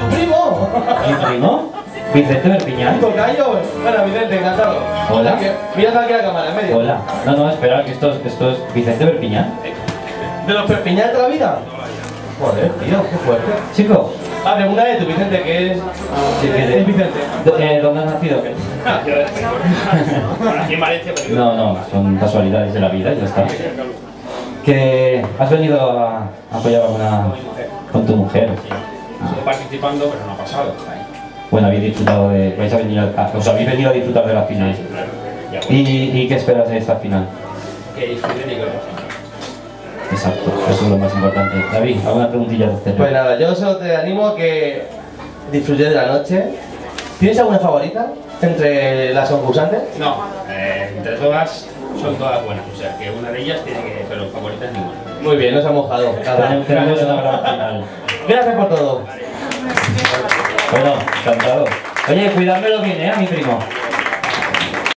¡Tu primo! ¿Mi primo? Vicente Perpiñán. Tocayo. Bueno, Vicente, encantado. Hola. Mira aquí la cámara, en medio. Hola. No, espera, que esto es Vicente Perpiñán. ¿De los Perpiñán de toda la vida? Joder, tío, qué fuerte. Chico. Ah, pregunta de tu Vicente, que es... Sí, es Vicente. ¿Dónde has nacido? Bueno, aquí en Valencia, pero... No, son casualidades de la vida y ya está. Que has venido a apoyar con tu mujer. Estoy participando, pero no ha pasado. Bueno, habéis disfrutado de... os habéis venido a disfrutar de la final. ¿Y qué esperas de esta final? Que disfruten y que lo pasen. Exacto, eso es lo más importante. David, ¿alguna preguntilla de este? Pues nada, yo solo te animo a que disfrutes de la noche. ¿Tienes alguna favorita entre las concursantes? No, entre todas son todas buenas, o sea que una de ellas tiene que, pero favoritas ninguna. Muy bien, nos ha mojado. Tenemos una gran final. Gracias por todo. Bueno, encantado. Oye, cuidádmelo bien, a mi primo.